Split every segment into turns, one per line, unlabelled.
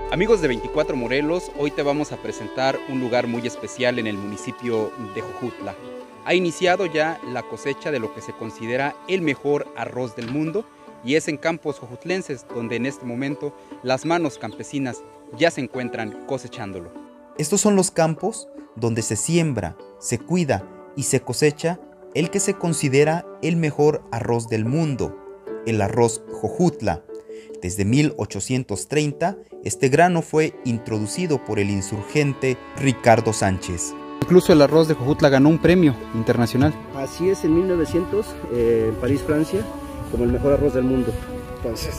Amigos de 24 Morelos, hoy te vamos a presentar un lugar muy especial en el municipio de Jojutla. Ha iniciado ya la cosecha de lo que se considera el mejor arroz del mundo y es en campos jojutlenses donde en este momento las manos campesinas ya se encuentran cosechándolo.
Estos son los campos donde se siembra, se cuida y se cosecha el que se considera el mejor arroz del mundo, el arroz Jojutla. Desde 1830, este grano fue introducido por el insurgente Ricardo Sánchez.
Incluso el arroz de Jojutla ganó un premio internacional.
Así es, en 1900, en París, Francia, como el mejor arroz del mundo. Entonces,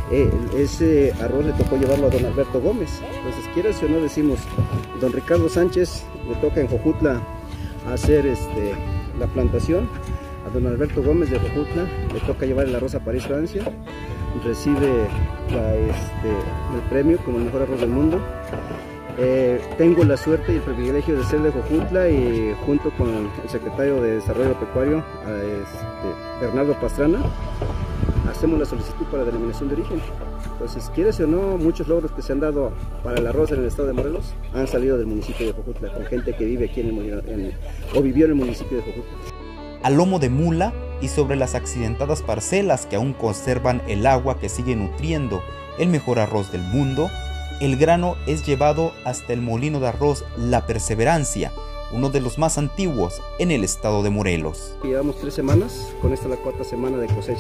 ese arroz le tocó llevarlo a don Alberto Gómez. Entonces, quieras o no, decimos, don Ricardo Sánchez le toca en Jojutla hacer la plantación. A don Alberto Gómez de Jojutla le toca llevar el arroz a París, Francia. Recibe el premio como el mejor arroz del mundo. Tengo la suerte y el privilegio de ser de Jojutla y junto con el secretario de Desarrollo Pecuario, Bernardo Pastrana, hacemos la solicitud para la denominación de origen. Entonces, quieres o no, muchos logros que se han dado para el arroz en el estado de Morelos han salido del municipio de Jojutla, con gente que vive aquí o vivió en el municipio de Jojutla.
A lomo de mula y sobre las accidentadas parcelas que aún conservan el agua que sigue nutriendo el mejor arroz del mundo, el grano es llevado hasta el molino de arroz La Perseverancia, uno de los más antiguos en el estado de Morelos.
Llevamos 3 semanas, con esta la 4ª semana de cosecha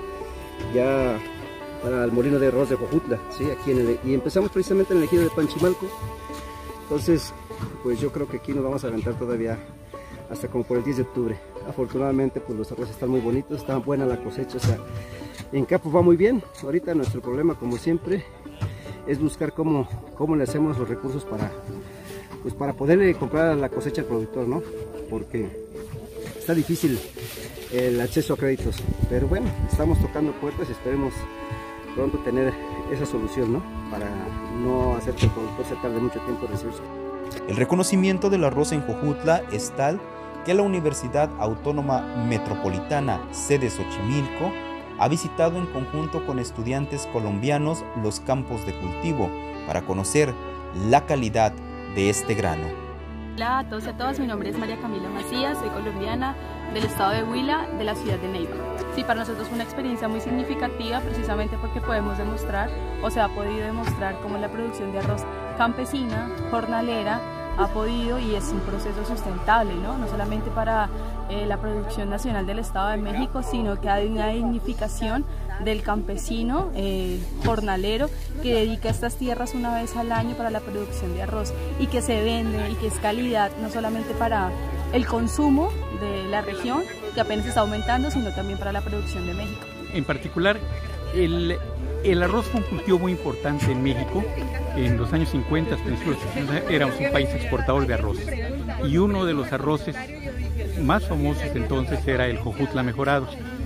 ya para el molino de arroz de Jojutla, ¿sí? Y empezamos precisamente en el ejido de Panchimalco. Entonces, pues yo creo que aquí nos vamos a aventar todavía hasta como por el 10 de octubre. Afortunadamente, pues los arroces están muy bonitos, está buena la cosecha, o sea, en campo va muy bien. Ahorita nuestro problema, como siempre, es buscar cómo le hacemos los recursos para poderle comprar la cosecha al productor, ¿no? Porque está difícil el acceso a créditos, pero bueno, estamos tocando puertas y esperemos pronto tener esa solución, ¿no? Para no hacer que el productor se tarde mucho tiempo en recibirse.
El reconocimiento del arroz en Jojutla es tal que la Universidad Autónoma Metropolitana, sede Xochimilco, ha visitado en conjunto con estudiantes colombianos los campos de cultivo para conocer la calidad de este grano.
Hola a todos y a todas, mi nombre es María Camila Macías, soy colombiana del estado de Huila, de la ciudad de Neiva. Sí, para nosotros fue una experiencia muy significativa precisamente porque podemos demostrar, o se ha podido demostrar cómo la producción de arroz campesina, jornalera, ha podido y es un proceso sustentable, ¿no? No solamente para la producción nacional del Estado de México, sino que hay una dignificación del campesino jornalero que dedica estas tierras una vez al año para la producción de arroz y que se vende y que es calidad no solamente para el consumo de la región, que apenas está aumentando, sino también para la producción de México.
En particular, el arroz fue un cultivo muy importante en México. En los años 50, principios de los 60, éramos un país exportador de arroz. Y uno de los arroces más famosos entonces era el Jojutla mejorado.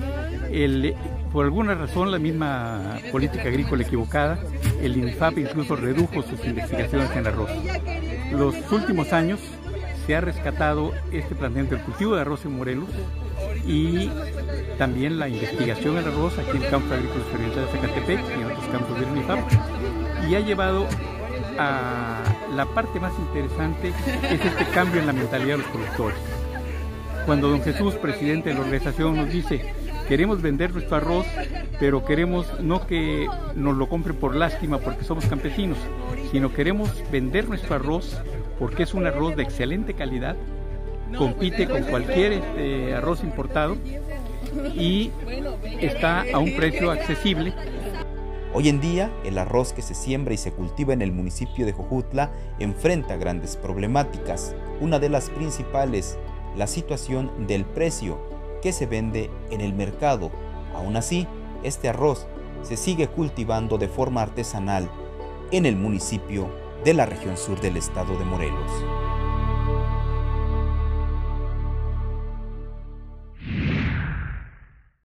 Por alguna razón, la misma política agrícola equivocada, el INIFAP incluso redujo sus investigaciones en arroz. Los últimos años se ha rescatado este planteamiento del cultivo de arroz en Morelos y también la investigación en arroz aquí en Campos Agrícolas Orientales de Zacatepec y en otros campos del INIFAP, y ha llevado a la parte más interesante, es este cambio en la mentalidad de los productores. Cuando don Jesús, presidente de la organización, nos dice: queremos vender nuestro arroz, pero queremos no que nos lo compren por lástima porque somos campesinos, sino queremos vender nuestro arroz porque es un arroz de excelente calidad, compite con cualquier arroz importado y está a un precio accesible.
Hoy en día, el arroz que se siembra y se cultiva en el municipio de Jojutla enfrenta grandes problemáticas. Una de las principales, la situación del precio que se vende en el mercado. Aún así, este arroz se sigue cultivando de forma artesanal en el municipio de la región sur del estado de Morelos.